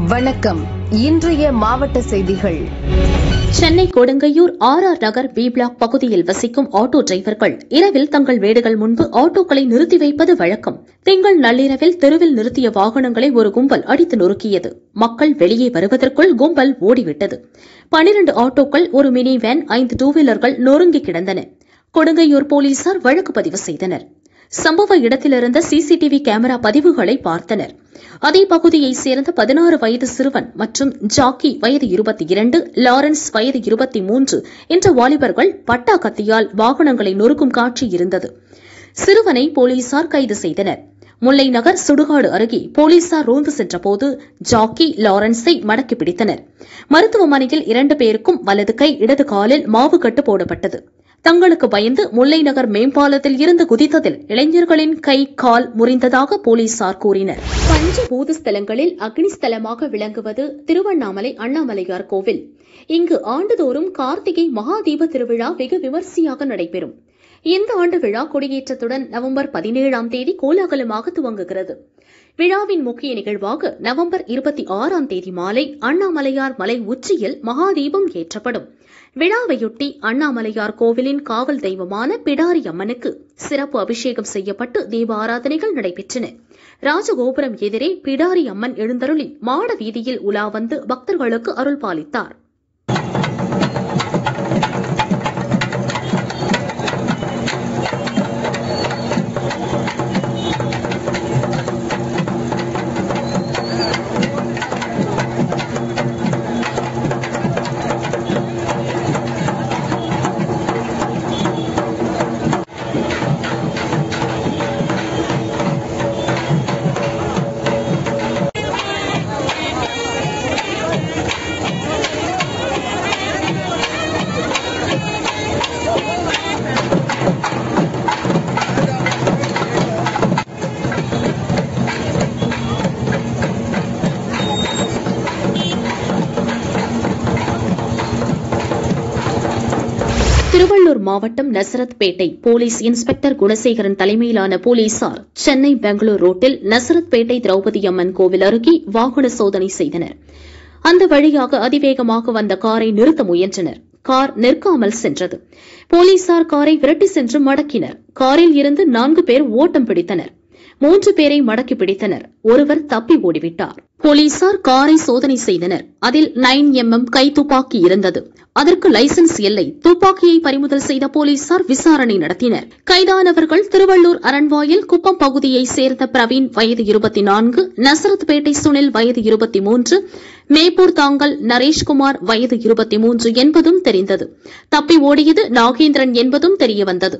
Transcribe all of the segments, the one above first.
வணக்கம். இன்றைய மாவட்ட செய்திகள். Chennai Kodungaiyur RR Nagar B block பகுதியில் வசிக்கும் ஆட்டோ டிரைவர்கள் இரவில் தங்கள் வீடுகள் முன்பு ஆட்டோக்களை நிறுத்தி வைப்பது வழக்கம். திங்கள் நள்ளிரவில் தெருவில் நிறுத்திய வாகனங்களை ஒரு கும்பல் அடித்து நொறுக்கியது. மக்கள் வெளியே வருவதற்குள் கும்பல் ஓடிவிட்டது. 12 ஆட்டோக்கள், ஒரு மினி வேன், 5 டூ வீலர்கள் நொறுங்கி கிடந்தன. கொடுங்கையூர் போலீசார் வழக்கு பதிவு செய்தனர். சம்பவ இடத்திலிருந்த CCTV கேமரா பதிவுகளை பார்த்தனர். அதே பகுதியைச் சேர்ந்த 16 வயது சிறுவன் மற்றும் ஜாக்கி வயது 22, லாரன்ஸ் வயது 23 என்ற வாலிபர்கள் பட்டா கத்தியால் வாகனங்களை நொறுக்கும் காட்சி இருந்தது. சிறுவனை போலீசார் கைது செய்தனர். முல்லை நகர் சுடுகாடு அருகே போலீசார் ரோந்து சென்றபோது ஜாக்கி, லாரன்ஸை மடக்கி பிடித்தனர். மருத்துவமனையில் 2 பேருக்கும் வலது கை, இடது காலில் மாவு கட்டு போடப்பட்டது. தங்களுக்கு பயந்து முல்லை நகர் மேம்பாலத்தில் இருந்து குதித்ததில் இளைஞர்களின் கை, கால் முறிந்ததாக போலீசார் கூறினர். பஞ்சபூத ஸ்தலங்களில் அக்னி ஸ்தலமாக விளங்குவது திருவண்ணாமலை அண்ணாமலையார் கோவில். இங்கு ஆண்டுதோறும் கார்த்திகை மகாதீப திருவிழா வெகு விமர்சையாக நடைபெறும். இந்த ஆண்டு விழா கொடியேற்றத்துடன் நவம்பர் 17ஆம் தேதி கோலாகலமாக துவங்குகிறது. விழாவின் முக்கிய நிகழ்வாக நவம்பர் 26ஆம் தேதி மாலை அண்ணாமலையார் மலை உச்சியில் மகாதீபம் ஏற்றப்படும். விழாவையொட்டி அண்ணாமலையார் கோவிலின் காவல் தெய்வமான பிடாரி அம்மனுக்கு சிறப்பு அபிஷேகம் செய்யப்பட்டு தீப ஆராதனைகள் நடைபெற்றன. ராஜகோபுரம் எதிரே பிடாரி அம்மன் எழுந்தருளி மாட வீதியில் உலா வந்து பக்தர்களுக்கு அருள் பாலித்தார். திருவள்ளூர் மாவட்டம் நசரத்பேட்டை போலீஸ் இன்ஸ்பெக்டர் குணசேகரன் தலைமையிலான போலீசார் சென்னை பெங்களூர் ரோட்டில் நசரத்பேட்டை திரௌபதி அம்மன் கோவில் அருகே வாகன சோதனை செய்தனர். அந்த வழியாக அதிவேகமாக வந்த காரை நிறுத்த முயன்றனர். கார் நிற்காமல் சென்றது. போலீசார் காரை விரட்டி சென்று மடக்கினர். காரில் இருந்து 4 பேர் ஓட்டம் பிடித்தனர். 3 பேரை மடக்கி பிடித்தனர். ஒருவர் தப்பி ஓடிவிட்டார். போலீசார் காரை சோதனை செய்தனர். அதில் 9mm கை துப்பாக்கி இருந்தது. அதற்கு லைசென்ஸ் இல்லை. துப்பாக்கியை பறிமுதல் செய்த போலீசார் விசாரணை நடத்தினர். கைதானவர்கள் திருவள்ளூர் அரண்வாயில் குப்பம் பகுதியைச் சேர்ந்த பிரவீன் வயது 24, நசரத்பேட்டை சுனில் வயது 23, மேப்பூர் தாங்கல் நரேஷ்குமார் வயது 23 என்பதும் தெரிந்தது. தப்பி ஓடியது நாகேந்திரன் என்பதும் தெரியவந்தது.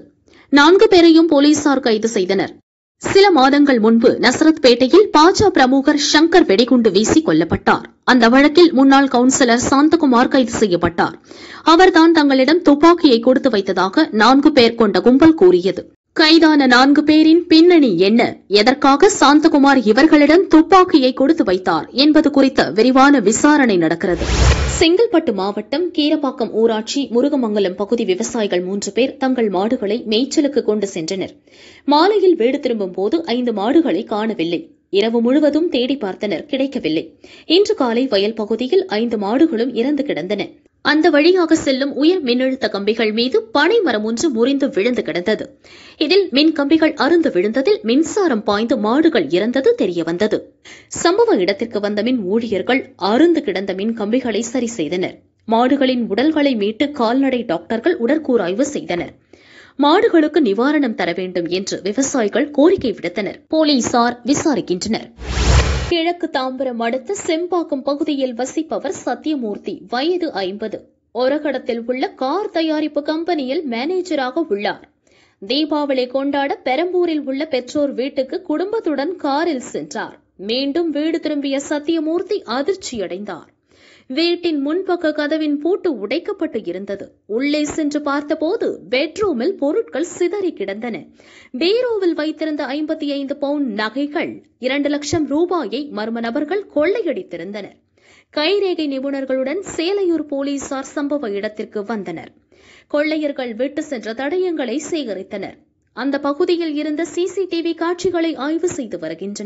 4 பேரையும் போலீசார் கைது செய்தனர். சில மாதங்கள் முன்பு நசரத்பேட்டையில் பாஜ பிரமுகர் சங்கர் வெடிகுண்டு வீசி கொல்லப்பட்டார். அந்த வழக்கில் முன்னாள் கவுன்சிலர் சாந்தகுமார் கைது செய்யப்பட்டார். அவர்தான் தங்களிடம் துப்பாக்கியை கொடுத்து வைத்ததாக 4 பேர் கொண்ட கும்பல் கூறியது. கைதான 4 பேரின் பின்னணி என்ன, எதற்காக சாந்தகுமார் இவர்களிடம் துப்பாக்கியை கொடுத்து வைத்தார் என்பது குறித்த விரிவான விசாரணை நடக்கிறது. செங்கல்பட்டு மாவட்டம் கீரப்பாக்கம் ஊராட்சி முருகமங்கலம் பகுதி விவசாயிகள் 3 பேர் தங்கள் மாடுகளை மேய்ச்சலுக்கு கொண்டு சென்றனர். மாலையில் வீடு திரும்பும் போது 5 மாடுகளை காணவில்லை. இரவு முழுவதும் தேடி பார்த்தனர், கிடைக்கவில்லை. இன்று காலை வயல் பகுதியில் 5 மாடுகளும் இறந்து கிடந்தன. அந்த வழியாக செல்லும் உயர் மின்னழுத்த கம்பிகள் மீது பனை மரம் ஒன்று முறிந்து விழுந்து கிடந்தது. இதில் மின் கம்பிகள் அறுந்து விழுந்ததில் மின்சாரம் பாய்ந்து மாடுகள் இறந்தது தெரியவந்தது. சம்பவ இடத்திற்கு வந்த மின் ஊழியர்கள் அறுந்து கிடந்த மின் கம்பிகளை சரி செய்தனர். மாடுகளின் உடல்களை மீட்டு கால்நடை டாக்டர்கள் உடற்கூராய்வு செய்தனர். மாடுகளுக்கு நிவாரணம் தர வேண்டும் என்று விவசாயிகள் கோரிக்கை விடுத்தனர். போலீசார் விசாரிக்கின்றனர். கிழக்கு தாம்பரம் அடுத்த செம்பாக்கம் பகுதியில் வசிப்பவர் சத்யமூர்த்தி வயது 50. ஒரகடத்தில் உள்ள கார் தயாரிப்பு கம்பெனியில் மேனேஜராக உள்ளார். தீபாவளி கொண்டாட பெரம்பூரில் உள்ள பெற்றோர் வீட்டுக்கு குடும்பத்துடன் காரில் சென்றார். மீண்டும் வீடு திரும்பிய சத்யமூர்த்தி அதிர்ச்சியடைந்தார். வீட்டின் முன்பக்க கதவின் பூட்டு உடைக்கப்பட்டு இருந்தது. உள்ளே சென்று பார்த்தபோது பெட்ரூமில் பொருட்கள் சிதறி கிடந்தன. பீரோவில் வைத்திருந்த 55 பவுண்ட் நகைகள், 2 லட்சம் ரூபாயை மர்ம நபர்கள் கொள்ளையடித்திருந்தனர். கைரேகை நிபுணர்களுடன் சேலையூர் போலீசார் சம்பவ இடத்திற்கு வந்தனர். கொள்ளையர்கள் விட்டு சென்ற தடயங்களை சேகரித்தனர். அந்த பகுதியில் இருந்த CCTV காட்சிகளை ஆய்வு செய்து வருகின்றனர்.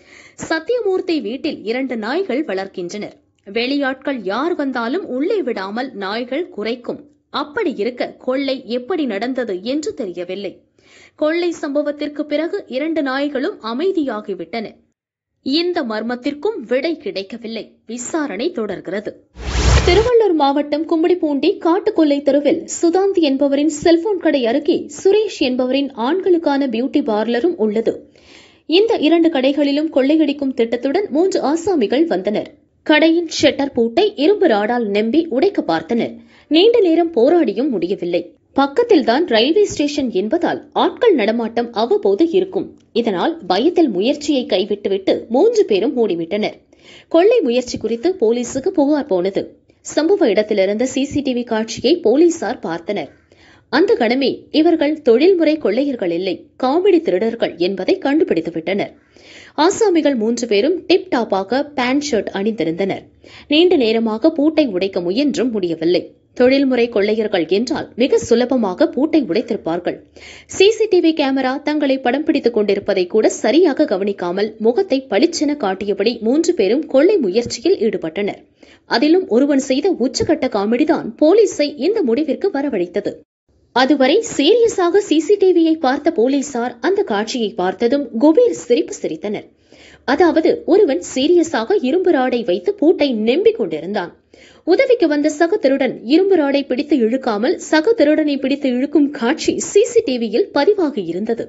சத்தியமூர்த்தி வீட்டில் 2 நாய்கள் வளர்க்கின்றனர். வெளியாட்கள் யார் வந்தாலும் உள்ளே விடாமல் நாய்கள் குரைக்கும். அப்படி இருக்க கொள்ளை எப்படி நடந்தது என்று தெரியவில்லை. கொள்ளை சம்பவத்திற்கு பிறகு 2 நாய்களும் அமைதியாகிவிட்டன. இந்த மர்மத்திற்கும் விடை கிடைக்கவில்லை. விசாரணை தொடர்கிறது. திருவள்ளூர் மாவட்டம் கும்மிடிப்பூண்டி காட்டுக்கொல்லை தெருவில் சுதாந்தி என்பவரின் செல்போன் கடை அருகே சுரேஷ் என்பவரின் ஆண்களுக்கான பியூட்டி பார்லரும் உள்ளது. இந்த 2 கடைகளிலும் கொள்ளையடிக்கும் திட்டத்துடன் 3 ஆசாமிகள் வந்தனர். கடையின் ஷட்டர் பூட்டை இரும்பு ராடால் நம்பி உடைக்க பார்த்தனர். நீண்ட நேரம் போராடியும் முடியவில்லை. பக்கத்தில்தான் ரயில்வே ஸ்டேஷன் என்பதால் ஆட்கள் நடமாட்டம் அவ்வப்போது இருக்கும். இதனால் பயத்தில் முயற்சியை கைவிட்டுவிட்டு 3 பேரும் ஓடிவிட்டனர். கொள்ளை முயற்சி குறித்து போலீசுக்கு புகார் போனது. சம்பவ இடத்திலிருந்த சிசிடிவி காட்சியை போலீசார் பார்த்தனர். அந்த கணமே இவர்கள் தொழில்முறை கொள்ளையர்கள் இல்லை, காமெடி திருடர்கள் என்பதை கண்டுபிடித்துவிட்டனர். ஆசாமிகள் 3 பேரும் டிப் டாப்பாக பேண்ட் ஷர்ட் அணிந்திருந்தனர். நீண்ட நேரமாக பூட்டை உடைக்க முயன்றும் முடியவில்லை. தொழில்முறை கொள்ளையர்கள் என்றால் மிக சுலபமாக பூட்டை உடைத்திருப்பார்கள். சிசிடிவி கேமரா தங்களை படம் பிடித்துக் கொண்டிருப்பதை கூட சரியாக கவனிக்காமல் முகத்தை பளிச்சென காட்டியபடி 3 பேரும் கொள்ளை முயற்சியில் ஈடுபட்டனர். அதிலும் ஒருவன் செய்த உச்சகட்ட காமெடிதான் போலீஸை இந்த முடிவிற்கு வரவழைத்தது. அதுவரை சீரியஸாக சிசிடிவியை பார்த்த போலீசார் அந்த காட்சியை பார்த்ததும் குபீர் சிரிப்பு சிரித்தனர். அதாவது ஒருவன் சீரியஸாக இரும்பு ராடை வைத்து பூட்டை நம்பிக் கொண்டிருந்தான். உதவிக்கு வந்த சக திருடன் இரும்பு ராடை பிடித்து இழுக்காமல் சக திருடனை பிடித்து இழுக்கும் காட்சி சிசிடிவியில் பதிவாகி இருந்தது.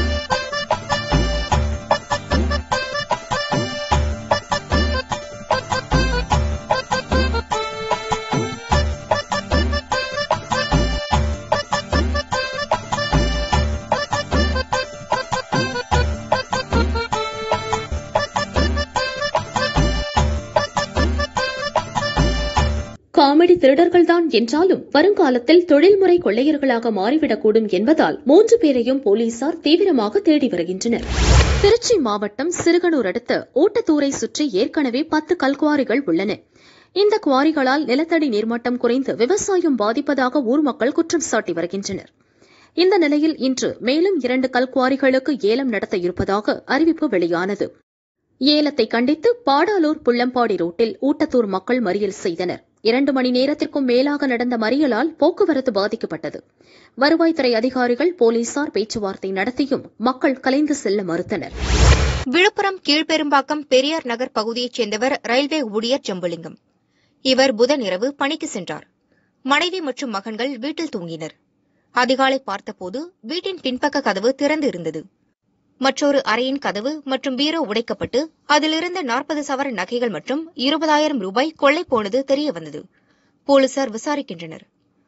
காமெடி திருடர்கள்தான் என்றாலும் வருங்காலத்தில் தொழில்முறை கொள்ளையர்களாக மாறிவிடக்கூடும் என்பதால் 3 பேரையும் போலீசார் தீவிரமாக தேடி வருகின்றனர். திருச்சி மாவட்டம் சிறுகனூர் அடுத்த ஊட்டத்தூரை சுற்றி ஏற்கனவே 10 கல்குவாரிகள் உள்ளன. இந்த குவாரிகளால் நிலத்தடி நீர்மட்டம் குறைந்து விவசாயம் பாதிப்பதாக ஊர் மக்கள் குற்றம் சாட்டி வருகின்றனர். இந்த நிலையில் இன்று மேலும் 2 கல்குவாரிகளுக்கு ஏலம் நடத்த இருப்பதாக அறிவிப்பு வெளியானது. ஏலத்தை கண்டித்து பாடாலூர் புள்ளம்பாடி ரோட்டில் ஊட்டத்தூர் மக்கள் மறியல் செய்தனர். 2 மணி நேரத்திற்கும் மேலாக நடந்த மறியலால் போக்குவரத்து பாதிக்கப்பட்டது. வருவாய்த்துறை அதிகாரிகள் போலீசார் பேச்சுவார்த்தை நடத்தியும் மக்கள் கலைந்து செல்ல மறுத்தனர். விழுப்புரம் கீழ்பெரும்பாக்கம் பெரியார் நகர் பகுதியைச் சேர்ந்தவர் ரயில்வே ஊழியர் ஜம்புலிங்கம். இவர் புதன் இரவு பணிக்கு சென்றார். மனைவி மற்றும் மகன்கள் வீட்டில் தூங்கினர். அதிகாலை பார்த்தபோது வீட்டின் பின்பக்க கதவு திறந்து இருந்தது. மற்றொரு அறையின் கதவு மற்றும் பீரோ உடைக்கப்பட்டு அதிலிருந்த 40 சவர நகைகள் மற்றும் 20,000 ரூபாய் கொள்ளை போனது தெரியவந்தது. போலீசார் விசாரிக்கின்றனர்.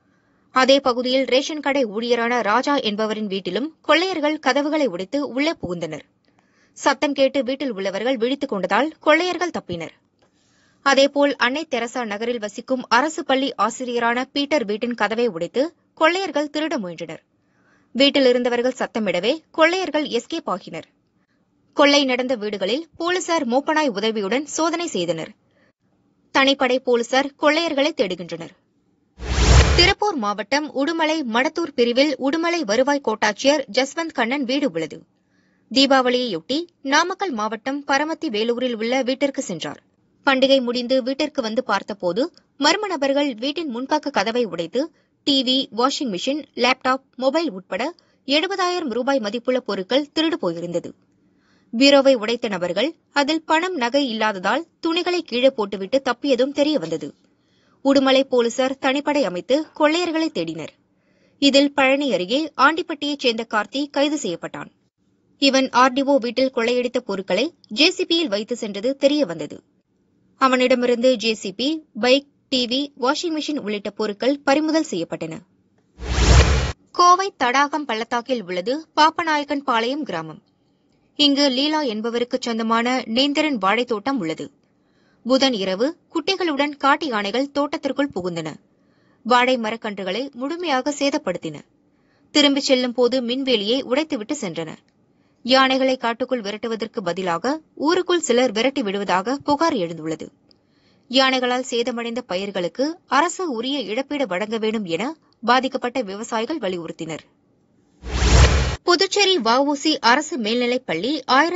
அதே பகுதியில் ரேஷன் கடை ஊழியரான ராஜா என்பவரின் வீட்டிலும் கொள்ளையர்கள் கதவுகளை உடைத்து உள்ளே புகுந்தனர். சத்தம் கேட்டு வீட்டில் உள்ளவர்கள் விழித்துக் கொண்டதால் கொள்ளையர்கள் தப்பினர். அதேபோல் அன்னை தெரசா நகரில் வசிக்கும் அரசு பள்ளி ஆசிரியரான பீட்டர் வீட்டின் கதவை உடைத்து கொள்ளையர்கள் திருட முயன்றனர். வீட்டில் இருந்தவர்கள் சத்தமிடவே கொள்ளையர்கள் எஸ்கேப் ஆகினர். கொள்ளை நடந்த வீடுகளில் போலீசார் மோப்பனாய் உதவியுடன் சோதனை செய்தனர். தனிப்படை போலீசார் கொள்ளையர்களை தேடுகின்றனர். திருப்பூர் மாவட்டம் உடுமலை மடத்தூர் பிரிவில் உடுமலை வருவாய் கோட்டாட்சியர் ஜஸ்வந்த் கண்ணன் வீடு உள்ளது. தீபாவளியையொட்டி நாமக்கல் மாவட்டம் பரமத்தி வேலூரில் உள்ள வீட்டிற்கு சென்றார். பண்டிகை முடிந்து வீட்டிற்கு வந்து பார்த்தபோது மர்ம நபர்கள் வீட்டின் முன்பக்க கதவை உடைத்து TV, washing machine, laptop, mobile உட்பட 70,000 ரூபாய் மதிப்புள்ள பொருட்கள் திருடு போயிருந்தது. பீரோவை உடைத்த நபர்கள் அதில் பணம், நகை இல்லாததால் துணிகளை கீழே போட்டுவிட்டு தப்பியதும் தெரியவந்தது. உடுமலை போலீசார் தனிப்படை அமைத்து கொள்ளையர்களை தேடினர். இதில் பழனி அருகே ஆண்டிப்பட்டியைச் சேர்ந்த கார்த்தி கைது செய்யப்பட்டான். இவன் ஆர்டிஓ வீட்டில் கொள்ளையடித்த பொருட்களை ஜேசிபியில் வைத்து சென்றது தெரியவந்தது. அவனிடமிருந்து JCB, bike, TV, washing machine உள்ளிட்ட பொருட்கள் பறிமுதல் செய்யப்பட்டன. கோவை தடாகம் பள்ளத்தாக்கில் உள்ளது பாப்பநாயக்கன் பாளையம் கிராமம். இங்கு லீலா என்பவருக்கு சொந்தமான நேந்திரன் வாழைத்தோட்டம் உள்ளது. புதன் இரவு குட்டிகளுடன் காட்டு யானைகள் தோட்டத்திற்குள் புகுந்தன. வாழை மரக்கன்றுகளை முழுமையாக சேதப்படுத்தின. திரும்பிச் செல்லும் போது மின்வேலியை உடைத்துவிட்டு சென்றன. யானைகளை காட்டுக்குள் விரட்டுவதற்கு பதிலாக ஊருக்குள் சிலர் விரட்டி விடுவதாக புகார் எழுந்துள்ளது. யானைகளால் சேதமடைந்த பயிர்களுக்கு அரசு உரிய இழப்பீடு வழங்க வேண்டும் என பாதிக்கப்பட்ட விவசாயிகள் வலியுறுத்தினர். புதுச்சேரி வஉசி அரசு மேல்நிலைப் பள்ளி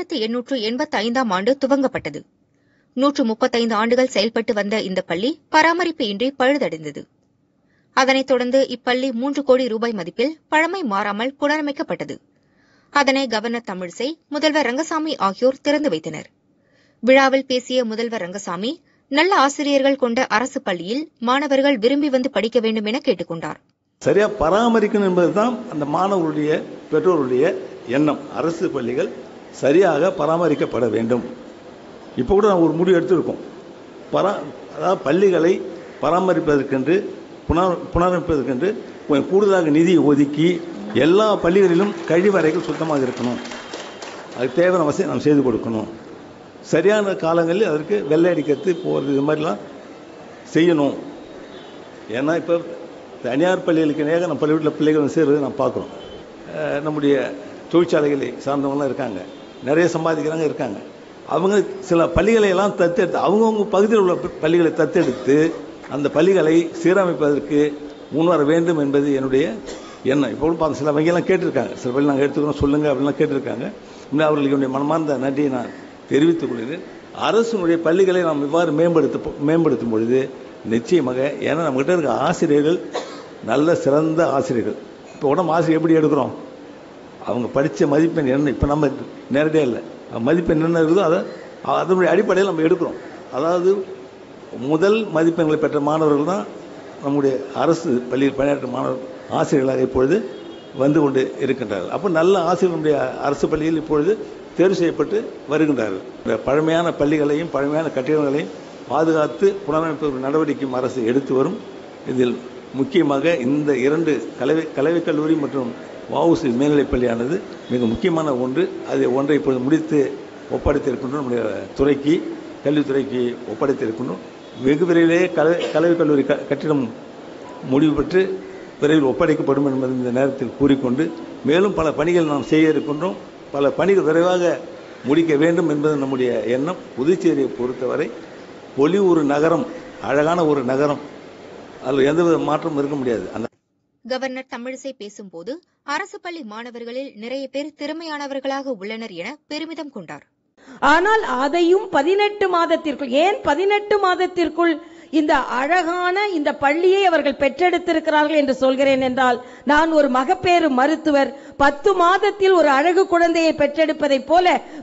1885ஆம் ஆண்டு துவங்கப்பட்டது. 135 ஆண்டுகள் செயல்பட்டு வந்த இந்த பள்ளி பராமரிப்பு இன்றி பழுதடைந்தது. அதனைத் தொடர்ந்து இப்பள்ளி 3 கோடி ரூபாய் மதிப்பில் பழமை மாறாமல் புனரமைக்கப்பட்டது. அதனை கவர்னர் தமிழிசை, முதல்வர் ரங்கசாமி ஆகியோர் திறந்து வைத்தனர். விழாவில் பேசிய முதல்வர் ரங்கசாமி, நல்ல ஆசிரியர்கள் கொண்ட அரசு பள்ளியில் மாணவர்கள் விரும்பி வந்து படிக்க வேண்டும் என கேட்டுக் கொண்டார். சரியா பராமரிக்கணும் என்பதுதான் அந்த மாணவர்களுடைய பெற்றோருடைய எண்ணம். அரசு பள்ளிகள் சரியாக பராமரிக்கப்பட வேண்டும். இப்போ கூட நான் ஒரு முடிவு எடுத்திருக்கோம். அதாவது பள்ளிகளை பராமரிப்பதற்கென்று புனரமைப்பதற்கென்று கொஞ்சம் கூடுதலாக நிதி ஒதுக்கி எல்லா பள்ளிகளிலும் கழிவறைகள் சுத்தமாக இருக்கணும். அது தேவையான வசதி நாம் செய்து கொடுக்கணும். சரியான காலங்களில் அதற்கு வெள்ளை அடிக்கிறது போகிறது இது மாதிரிலாம் செய்யணும். ஏன்னா இப்போ தனியார் பள்ளிகளுக்கு நேராக நம்ம பள்ளிக்கூட பிள்ளைகள் சேர்றது நாம் பார்க்குறோம். நம்முடைய தொழிற்சாலைகளை சார்ந்தவங்களாம் இருக்காங்க, நிறைய சம்பாதிக்கிறாங்க இருக்காங்க. அவங்க சில பள்ளிகளை எல்லாம் தத்தெடுத்து அவங்கவுங்க பகுதியில் உள்ள பள்ளிகளை தத்தெடுத்து அந்த பள்ளிகளை சீரமைப்பதற்கு முன்வர வேண்டும் என்பது என்னுடைய எண்ணம். இப்போ கூட சில வங்கியெல்லாம் கேட்டிருக்காங்க, சில பள்ளி நாங்கள் எடுத்துக்கிறோம் சொல்லுங்கள் அப்படின்லாம் கேட்டிருக்காங்க. அவர்களுக்கு என்னுடைய மனமார்ந்த நன்றியை நான் தெரிவித்துக் கொள்கிறேன். அரசுடைய பள்ளிகளை நாம் இவ்வாறு மேம்படுத்தும் பொழுது நிச்சயமாக, ஏன்னா நம்மகிட்ட இருக்க ஆசிரியர்கள் நல்ல சிறந்த ஆசிரியர்கள். இப்போ உடம்பு ஆசிரியர் எப்படி எடுக்கிறோம்? அவங்க படித்த மதிப்பெண் என்ன, இப்போ நம்ம நேரடியாக இல்லை, மதிப்பெண் என்ன இருக்குதோ அதனுடைய அடிப்படையில் நம்ம எடுக்கிறோம். அதாவது முதல் மதிப்பெண்களை பெற்ற மாணவர்கள் தான் நம்முடைய அரசு பள்ளியில் பணியாற்றும் மாணவர் ஆசிரியர்களாக இப்பொழுது வந்து கொண்டு இருக்கின்றார்கள். அப்போ நல்ல ஆசிரியர்களுடைய அரசு பள்ளியில் இப்பொழுது தேர்வு செய்யப்பட்டு வருகின்றார்கள். பழமையான பள்ளிகளையும் பழமையான கட்டிடங்களையும் பாதுகாத்து புனரமைப்பு நடவடிக்கையும் அரசு எடுத்து வரும். இதில் முக்கியமாக இந்த 2 கலைக் கல்லூரி மற்றும் வஉசி மேல்நிலைப் பள்ளியானது மிக முக்கியமான ஒன்று. அது ஒன்றை இப்பொழுது முடித்து ஒப்படைத்திருக்கின்றோம். நம்முடைய துறைக்கு, கல்வித்துறைக்கு ஒப்படைத்திருக்கின்றோம். வெகு விரைவிலேயே கலைக் கல்லூரி கட்டிடம் முடிவு பெற்று விரைவில் ஒப்படைக்கப்படும் என்பது இந்த நேரத்தில் கூறிக்கொண்டு, மேலும் பல பணிகள் நாம் செய்ய இருக்கின்றோம். பல பணிகள் விரைவாக முடிக்க வேண்டும் என்பது நம்முடைய எண்ணம். புதுச்சேரியை பொறுத்தவரை பொலிவுறு நகரம், அழகான ஒரு நகரம், அதில் எந்தவித மாற்றம் இருக்க முடியாது. கவர்னர் தமிழிசை பேசும்போது அரசு பள்ளி மாணவர்களில் நிறைய பேர் திறமையானவர்களாக உள்ளனர் என பெருமிதம் கொண்டார். ஆனால் அதையும் 18 மாதத்திற்குள், ஏன் 18 மாதத்திற்குள் இந்த அழகான இந்த பள்ளியை அவர்கள் பெற்றெடுத்திருக்கிறார்கள் என்று சொல்கிறேன் என்றால், நான் ஒரு மகப்பேறு மருத்துவர். 10 மாதத்தில் ஒரு அழகு குழந்தையை பெற்றெடுப்பதை போல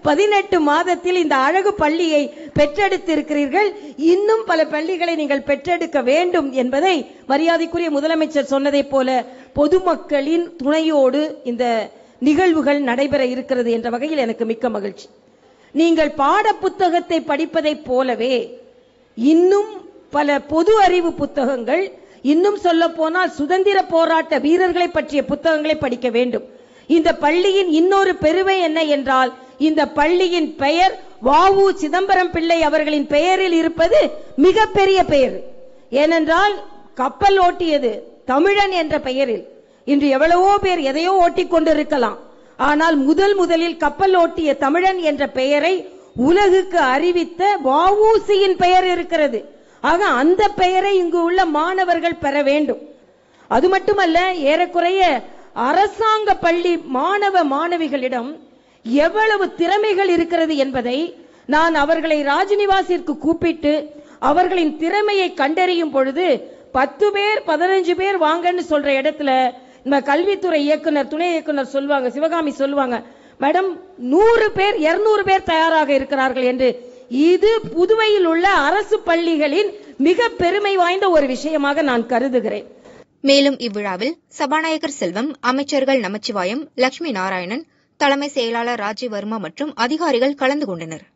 18 மாதத்தில் இந்த அழகு பள்ளியை பெற்றெடுத்திருக்கிறீர்கள். இன்னும் பல பள்ளிகளை நீங்கள் பெற்றெடுக்க வேண்டும் என்பதை மரியாதைக்குரிய முதலமைச்சர் சொன்னதை போல பொதுமக்களின் துணையோடு இந்த நிகழ்வுகள் நடைபெற இருக்கிறது என்ற வகையில் எனக்கு மிக்க மகிழ்ச்சி. நீங்கள் பாட புத்தகத்தை படிப்பதைப் போலவே இன்னும் பல பொது அறிவு புத்தகங்கள், இன்னும் சொல்ல போனால் சுதந்திர போராட்ட வீரர்களை பற்றிய புத்தகங்களை படிக்க வேண்டும். இந்த பள்ளியின் இன்னொரு பெருமை என்ன என்றால், இந்த பள்ளியின் பெயர் வஉ சிதம்பரம் பிள்ளை அவர்களின் பெயரில் இருப்பது மிகப்பெரிய பெயர். ஏனென்றால் கப்பல் ஓட்டியது தமிழன் என்ற பெயரில். இன்று எவ்வளவோ பேர் எதையோ ஓட்டிக் கொண்டிருக்கலாம், ஆனால் முதலில் கப்பல் ஓட்டிய தமிழன் என்ற பெயரை உலகுக்கு அறிவித்த வஉசியின் பெயர் இருக்கிறது. ஆக அந்த பெயரை இங்கு உள்ள மாணவர்கள் பெற வேண்டும். அது மட்டுமல்ல, ஏறக்குறைய அரசாங்க பள்ளி மாணவ மாணவிகளிடம் எவ்வளவு திறமைகள் இருக்கிறது என்பதை நான் அவர்களை ராஜ்நிவாசிற்கு கூப்பிட்டு அவர்களின் திறமையை கண்டறியும் பொழுது 10 பேர் 15 பேர் வாங்கன்னு சொல்ற இடத்துல இந்த கல்வித்துறை இயக்குனர், துணை இயக்குனர் சொல்லுவாங்க, சிவகாமி சொல்லுவாங்க, மேடம் 100 பேர் 200 பேர் தயாராக இருக்கிறார்கள் என்று. இது புதுவையில் உள்ள அரசு பள்ளிகளின் மிக பெருமை வாய்ந்த ஒரு விஷயமாக நான் கருதுகிறேன். மேலும் இவ்விழாவில் சபாநாயகர் செல்வம், அமைச்சர்கள் நமச்சிவாயம், லட்சுமி நாராயணன், தலைமை செயலாளர் ராஜீவ் வர்மா மற்றும் அதிகாரிகள் கலந்து கொண்டனர்.